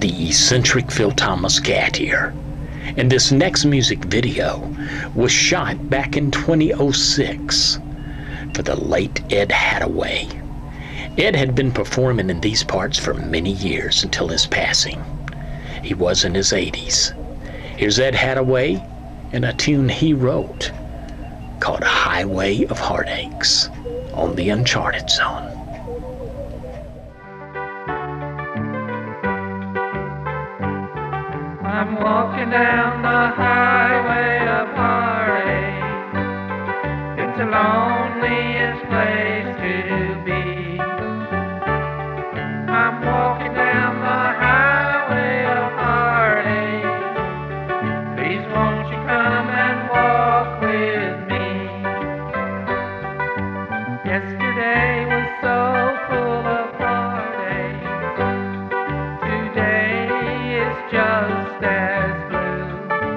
the eccentric Phil Thomas Cat here. And this next music video was shot back in 2006 for the late Ed Hattaway. Ed had been performing in these parts for many years until his passing. He was in his 80s. Here's Ed Hattaway and a tune he wrote called Highway of Heartaches on the Uncharted Zone. I'm walking down the highway of heartache. It's the loneliest place to be. I'm walking down the highway of heartache. Please won't you come and walk with me. Yesterday was so full of heartache. Today is just as blue.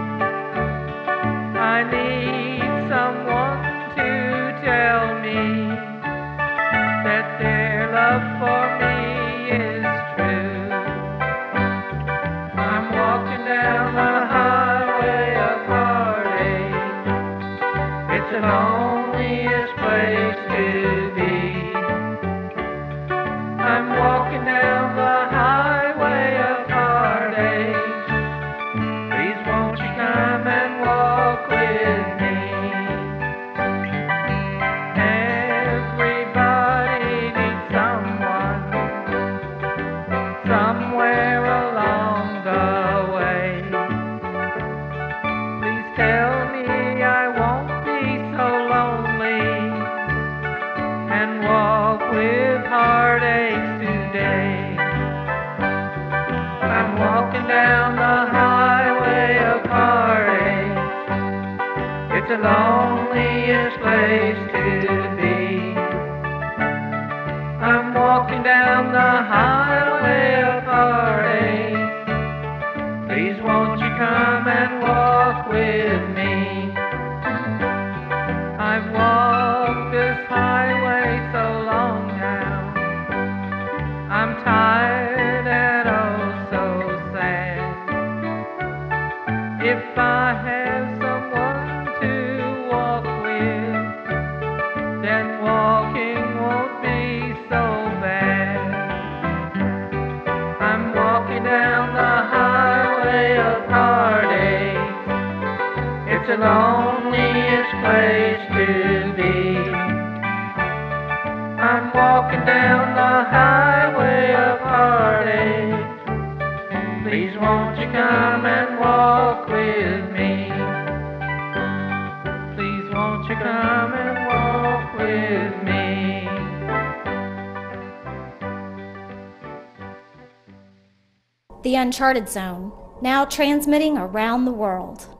I need someone to tell me that their love for me is true. I'm walking down the highway of heartache. It's the loneliest place to be. I'm walking down the highway of heartache. Please won't you come and walk with me. Everybody needs someone somewhere along the way. Please tell me I won't be so lonely and walk with heartaches today. I'm walking down the highway of heartache. It's the loneliest place to be. I'm walking down the highway of heartache. Please won't you come and walk with me. I've walked this highway so long now. I'm tired and oh so sad. If I have someone to walk with, then walking won't be so bad. I'm walking down the highway of heartache. It's the loneliest place to be. I'm walking down the highway of heartache. Please won't you come and walk with me. Please won't you come and walk with me. The Uncharted Zone, now transmitting around the world.